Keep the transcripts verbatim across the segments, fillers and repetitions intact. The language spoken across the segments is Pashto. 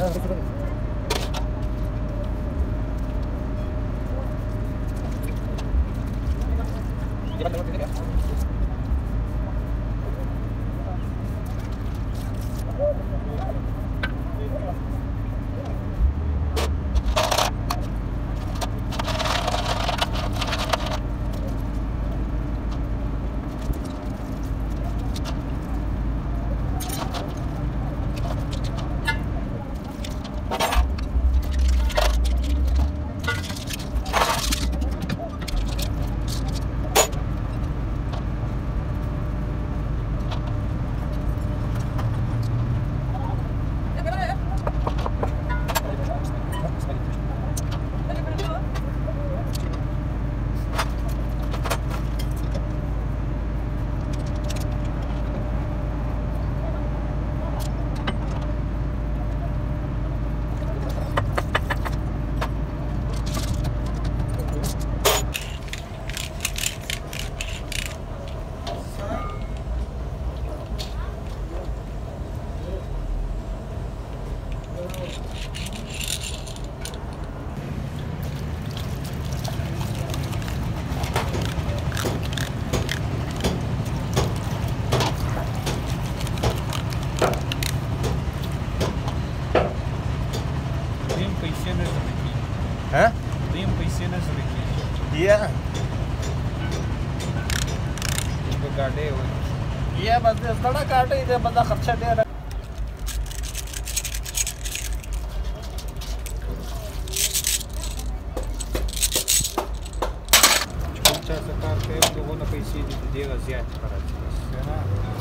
ها؟ دیم پیسې نه زده کېږي یا په ګاډۍ وایي یا بس زړه ګاډۍ ده بس خرچه ډېره کوم چا څه کار کوي دغونه پیسې دي د دې زیاتې په راځي بس نه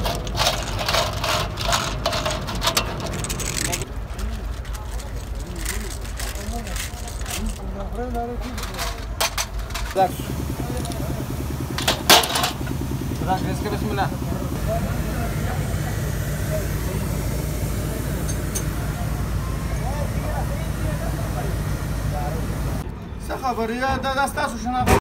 Bak. Bak, riske bismillah. څه خبره ده دا ستاسو شنه